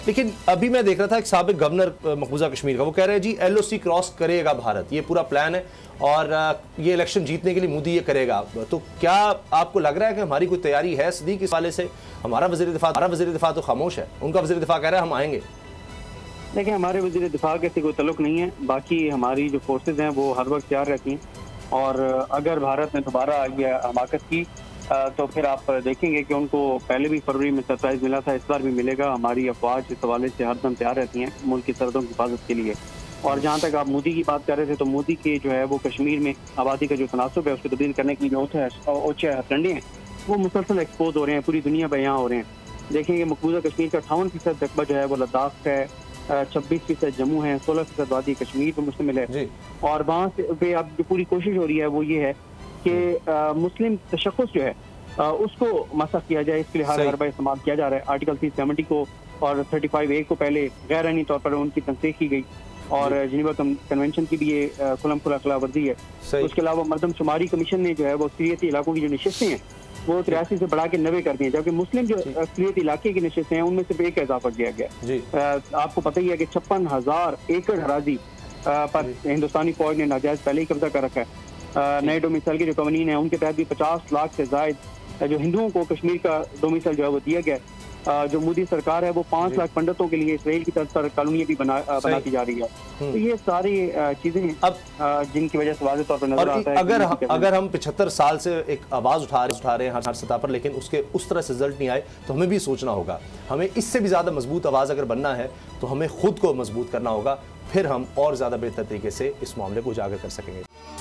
लेकिन अभी मैं देख रहा था एक साबिक गवर्नर मकबूजा कश्मीर का, वो कह रहे हैं जी LOC क्रॉस करेगा भारत, ये पूरा प्लान है और ये इलेक्शन जीतने के लिए मोदी ये करेगा। तो क्या आपको लग रहा है कि हमारी कोई तैयारी है सदीक इस वाले से? हमारा वज़ीर दिफा तो खामोश है, उनका वज़ीर दिफा कह रहा है हम आएंगे। देखिए, हमारे वज़ीर दिफा के से कोई तल्लुक नहीं है, बाकी हमारी जो फोर्सेज हैं वो हर वक्त तैयार रहती हैं और अगर भारत ने दोबारा ये हमाकत की तो फिर आप देखेंगे कि उनको पहले भी फरवरी में सरप्राइज मिला था, इस बार भी मिलेगा। हमारी अफवाज इस हवाले से हरदम तैयार रहती हैं मुल्क की सरहदों की हिफाजत के लिए। और जहाँ तक आप मोदी की बात कर रहे थे, तो मोदी के जो है वो कश्मीर में आबादी का जो तनासब है उसको तब्दील करने के लिए जो ओछे हथकंडे हैं वो मुसलसल एक्सपोज हो रहे हैं, पूरी दुनिया में यहाँ हो रहे हैं। देखेंगे मकबूजा कश्मीर का 58% रकबा जो है वो लद्दाख है, 26% जम्मू है, 16% वादी कश्मीर पर मुश्तमिल है। और वहाँ से अब जो पूरी कोशिश हो रही है वो ये है कि मुस्लिम तशख़्ख़ुस जो है उसको मसख किया जाए। इसके लिए हर बार इस्तेमाल किया जा रहा है। आर्टिकल 370 को और 35A को पहले गैर आईनी तौर पर उनकी तनसीख की गई और जिनेवा कन्वेंशन की भी ये खुला खिलाफवर्जी है। उसके अलावा मरदमशुमारी कमीशन ने जो है वो अक्सरियती इलाकों की जो नशिस्तें हैं वो 83 से बढ़ा के 90 कर दी है, जबकि मुस्लिम जो अक्सरियती इलाके की नशिस्तें हैं उनमें सिर्फ एक इजाफा किया गया। आपको पता ही है कि 56,000 एकड़ हराजी पर हिंदुस्तानी फौज ने नाजायज पहले ही कब्जा कर रखा है। नए डोमिसाइल के जो कवानीन है उनके तहत भी 50 लाख से जायद जो हिंदुओं को कश्मीर का डोमिसाइल जो है वो दिया गया। जो मोदी सरकार है वो 5 लाख पंडितों के लिए इसराइल की तरफ पर कॉलोनियां भी बनाती जा रही है। तो ये सारी चीजें अब जिनकी वजह से वाज़ेह तौर पर नजर आता है अगर हम 75 साल से एक आवाज उठा रहे हैं हर सतह पर, लेकिन उसके उस तरह से रिजल्ट नहीं आए, तो हमें भी सोचना होगा। हमें इससे भी ज्यादा मजबूत आवाज अगर बनना है तो हमें खुद को मजबूत करना होगा, फिर हम और ज्यादा बेहतर तरीके से इस मामले को उजागर कर सकेंगे।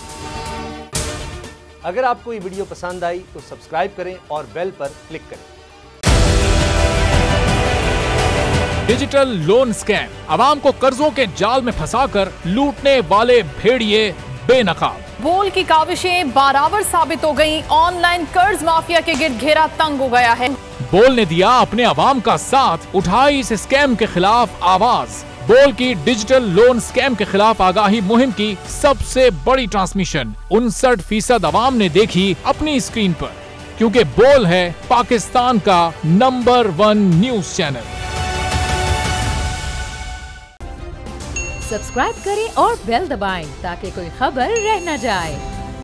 अगर आपको ये वीडियो पसंद आई तो सब्सक्राइब करें और बेल पर क्लिक करें। डिजिटल लोन स्कैम, आवाम को कर्जों के जाल में फंसाकर लूटने वाले भेड़िए बेनकाब। बोल की काविशें बारावर साबित हो गईं, ऑनलाइन कर्ज माफिया के गिर्द घेरा तंग हो गया है। बोल ने दिया अपने आवाम का साथ, उठाई इस स्कैम के खिलाफ आवाज। बोल की डिजिटल लोन स्कैम के खिलाफ आगाही मुहिम की सबसे बड़ी ट्रांसमिशन 59% आवाम ने देखी अपनी स्क्रीन पर, क्योंकि बोल है पाकिस्तान का नंबर 1 न्यूज चैनल। सब्सक्राइब करें और बेल दबाएं ताकि कोई खबर रह न जाए।